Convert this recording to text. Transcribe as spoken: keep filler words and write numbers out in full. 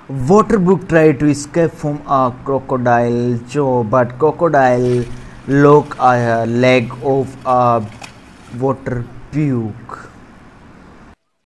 Waterbook tried to escape from a crocodile jaw, but crocodile look a leg of a waterbook.